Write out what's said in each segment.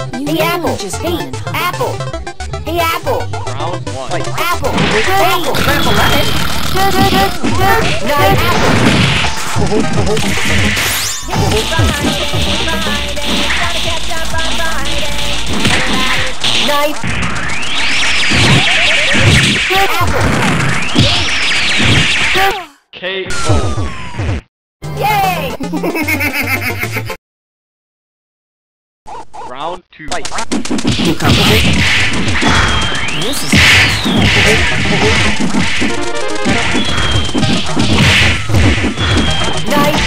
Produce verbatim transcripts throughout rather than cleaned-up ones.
Hey, Apple. Just hey, Apple. Hey, Apple. Round one. Wait, Apple. Hey, Apple. Grandma Lemon. No, Apple. Nice. Apple. K O Yay! Round two. Fight. You come with it? This is nice.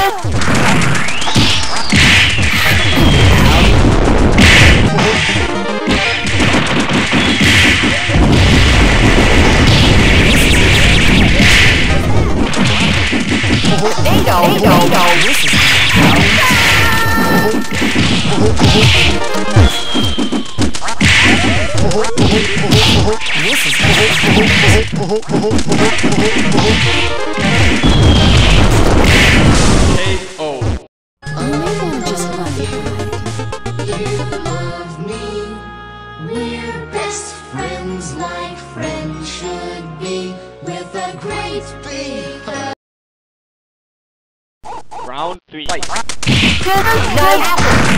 Bingo! Bingo! This is This is K O Oh, maybe I'm just funny. You love me. We're best friends like friends should be, with a great big Round three. Fight. Nice.